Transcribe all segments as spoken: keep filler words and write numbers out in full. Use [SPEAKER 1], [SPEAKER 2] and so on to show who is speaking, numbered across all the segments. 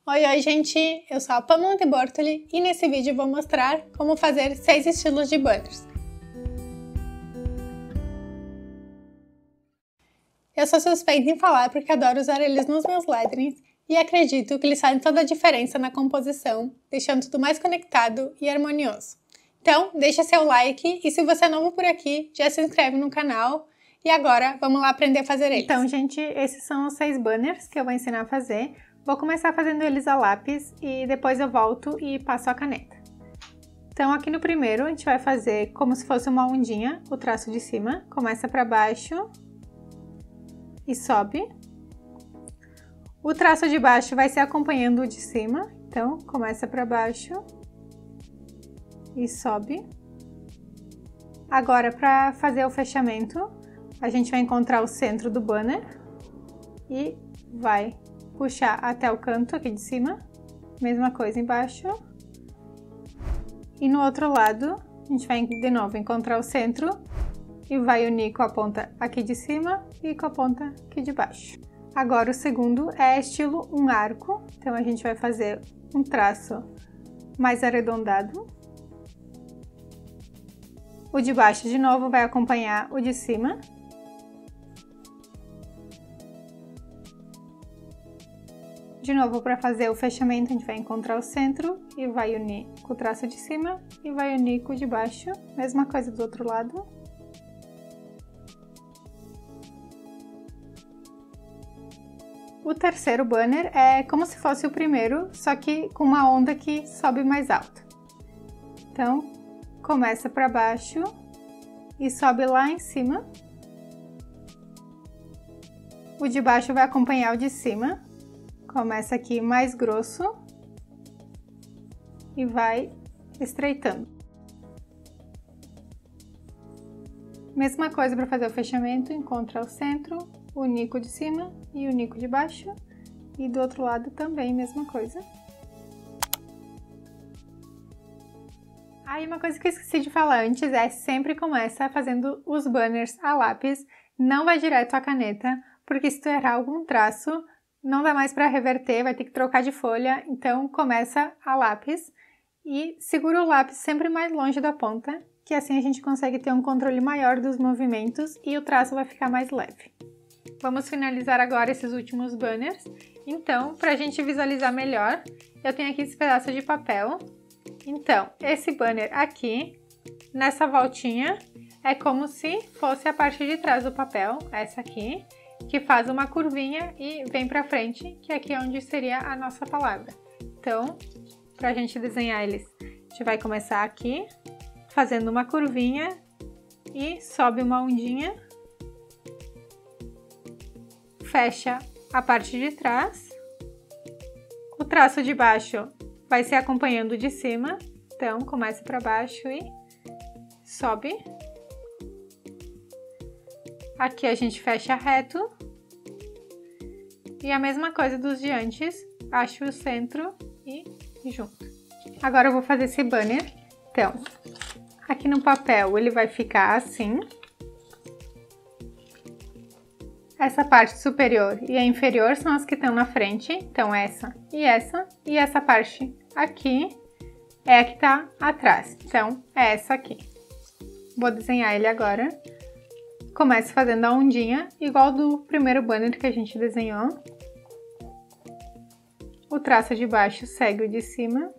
[SPEAKER 1] Oi, oi gente, eu sou a Pamela de Bortoli e nesse vídeo vou mostrar como fazer seis estilos de banners. Eu sou suspeita em falar porque adoro usar eles nos meus letterings e acredito que eles fazem toda a diferença na composição, deixando tudo mais conectado e harmonioso. Então, deixa seu like e se você é novo por aqui, já se inscreve no canal. E agora, vamos lá aprender a fazer eles. Então, gente, esses são os seis banners que eu vou ensinar a fazer. Vou começar fazendo eles a lápis e depois eu volto e passo a caneta. Então, aqui no primeiro, a gente vai fazer como se fosse uma ondinha, o traço de cima. Começa para baixo e sobe. O traço de baixo vai ser acompanhando o de cima. Então, começa para baixo e sobe. Agora, para fazer o fechamento, a gente vai encontrar o centro do banner e vai puxar até o canto aqui de cima, mesma coisa embaixo. E no outro lado, a gente vai de novo encontrar o centro e vai unir com a ponta aqui de cima e com a ponta aqui de baixo. Agora o segundo é estilo um arco, então a gente vai fazer um traço mais arredondado. O de baixo de novo vai acompanhar o de cima. De novo, para fazer o fechamento, a gente vai encontrar o centro e vai unir com o traço de cima e vai unir com o de baixo. Mesma coisa do outro lado. O terceiro banner é como se fosse o primeiro, só que com uma onda que sobe mais alto. Então, começa para baixo e sobe lá em cima. O de baixo vai acompanhar o de cima. Começa aqui mais grosso e vai estreitando. Mesma coisa para fazer o fechamento, encontra o centro, o nico de cima e o nico de baixo. E do outro lado também, mesma coisa. Aí uma coisa que eu esqueci de falar antes é sempre começa fazendo os banners a lápis, não vai direto à caneta, porque se tu errar algum traço, não dá mais para reverter, vai ter que trocar de folha, então começa a lápis e segura o lápis sempre mais longe da ponta, que assim a gente consegue ter um controle maior dos movimentos e o traço vai ficar mais leve. Vamos finalizar agora esses últimos banners. Então, para a gente visualizar melhor, eu tenho aqui esse pedaço de papel. Então, esse banner aqui, nessa voltinha, é como se fosse a parte de trás do papel, essa aqui, que faz uma curvinha e vem pra frente, que aqui é onde seria a nossa palavra. Então, pra gente desenhar eles, a gente vai começar aqui, fazendo uma curvinha e sobe uma ondinha, fecha a parte de trás, o traço de baixo vai ser acompanhando de cima, então começa pra baixo e sobe. Aqui a gente fecha reto. E a mesma coisa dos de antes, acho o centro e junto. Agora eu vou fazer esse banner. Então, aqui no papel ele vai ficar assim. Essa parte superior e a inferior são as que estão na frente. Então, essa e essa. E essa parte aqui é a que está atrás. Então, é essa aqui. Vou desenhar ele agora. Começo fazendo a ondinha, igual do primeiro banner que a gente desenhou. O traço de baixo segue o de cima.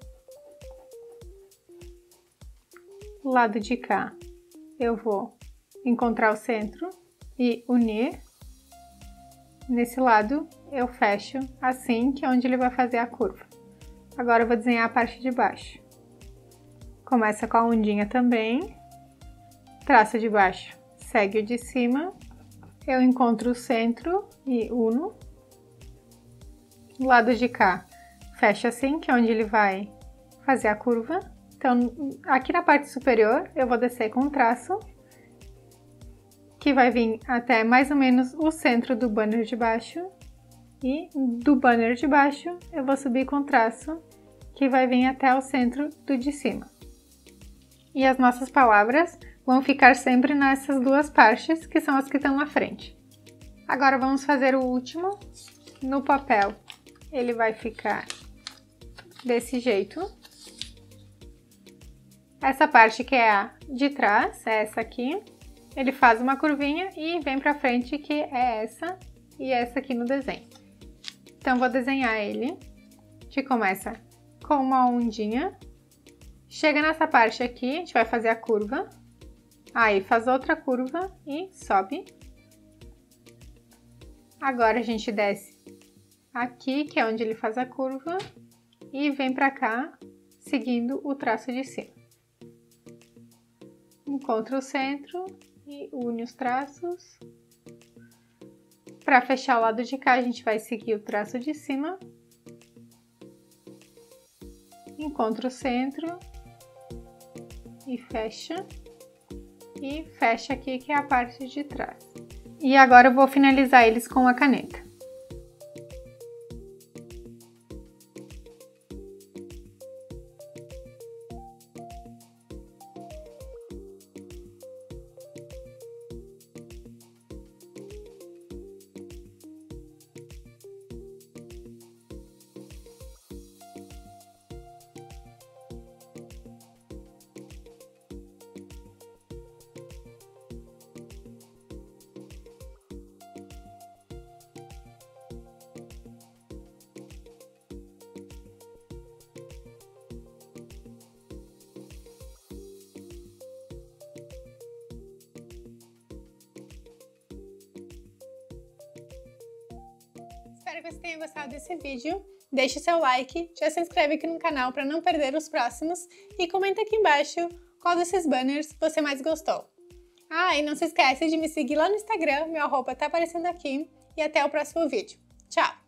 [SPEAKER 1] O lado de cá eu vou encontrar o centro e unir. Nesse lado eu fecho assim, que é onde ele vai fazer a curva. Agora eu vou desenhar a parte de baixo. Começa com a ondinha também. Traço de baixo segue o de cima, eu encontro o centro e uno. Do lado de cá, fecha assim, que é onde ele vai fazer a curva. Então, aqui na parte superior, eu vou descer com um traço, que vai vir até mais ou menos o centro do banner de baixo. E do banner de baixo, eu vou subir com traço, que vai vir até o centro do de cima. E as nossas palavras vão ficar sempre nessas duas partes, que são as que estão na frente. Agora vamos fazer o último. No papel, ele vai ficar desse jeito. Essa parte que é a de trás, é essa aqui, ele faz uma curvinha e vem pra frente, que é essa e essa aqui no desenho. Então, vou desenhar ele. A gente começa com uma ondinha. Chega nessa parte aqui, a gente vai fazer a curva. Aí, faz outra curva e sobe. Agora, a gente desce aqui, que é onde ele faz a curva, e vem pra cá, seguindo o traço de cima. Encontra o centro e une os traços. Para fechar o lado de cá, a gente vai seguir o traço de cima. Encontra o centro e fecha. E fecha aqui, que é a parte de trás. E agora eu vou finalizar eles com a caneta. Espero que você tenha gostado desse vídeo. Deixe seu like, já se inscreve aqui no canal para não perder os próximos e comenta aqui embaixo qual desses banners você mais gostou. Ah, e não se esquece de me seguir lá no Instagram, meu arroba tá aparecendo aqui, e até o próximo vídeo. Tchau!